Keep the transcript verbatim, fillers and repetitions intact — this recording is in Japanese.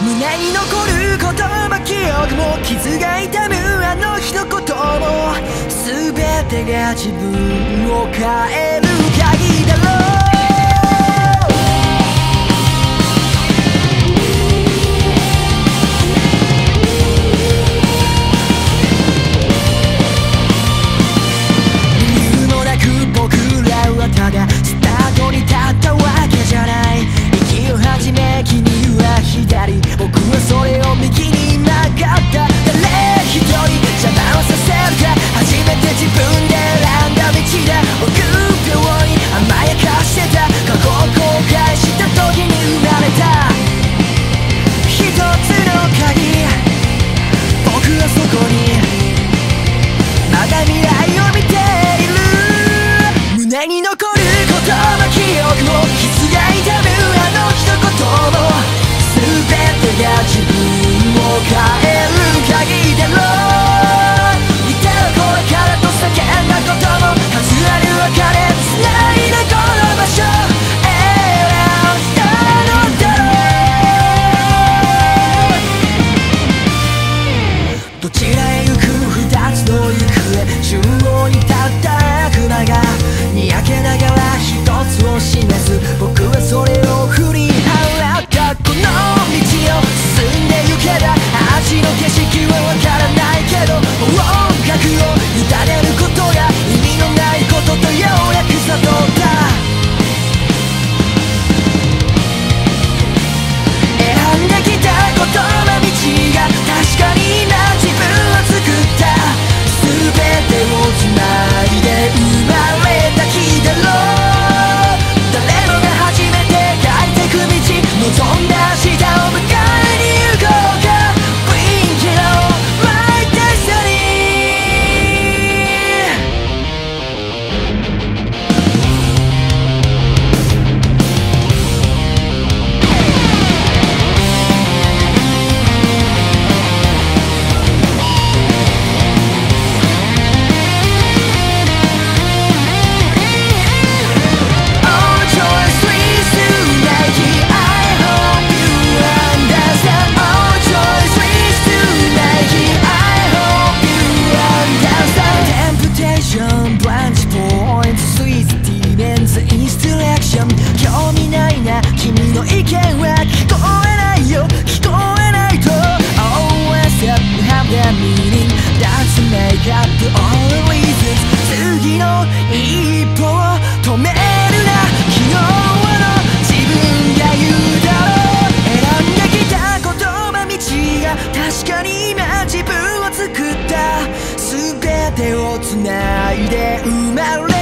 胸に残る言葉記憶も傷が痛むあの一言も全てが自分を変える鍵だろう。ただスタートに立ったわけじゃない。息を始め君は左、僕はそれを右に曲がった。誰一人邪魔をさせるか、初めて自分で選んだ道だ。臆病に甘やかしてた過去を後悔した時に生まれた一つの鍵。僕はそこにまだ未来を見ている。胸に残る言葉記憶も傷が痛むあの一言も全てが自分を変える鍵だろう。似てるこれからと叫んだことも数ある別れ繋いでこの場所選んだのだろう。どちらへ行く二つの行方、中央に立った悪魔がにやけながら一つを示す。僕はそれを振り払った。この道を進んで行けば味の景色はわからないけど、音楽を委ねることが意味のないこととようやく悟った。選んできた言葉道が確かに今自分を作った。全てをつないで生まれた日だろう。誰もが初めて書いてく道、望んだ明日を迎えに行こうか。 Bring it on my destiny。 興味ないな君の意見は聞こえないよ、聞こえないと Always have that meaning That's make up all the reasons。 次の一歩を止めるな、昨日の自分が言うだろう。選んできた言葉道が確かに今自分を作った。全てをつないで生まれ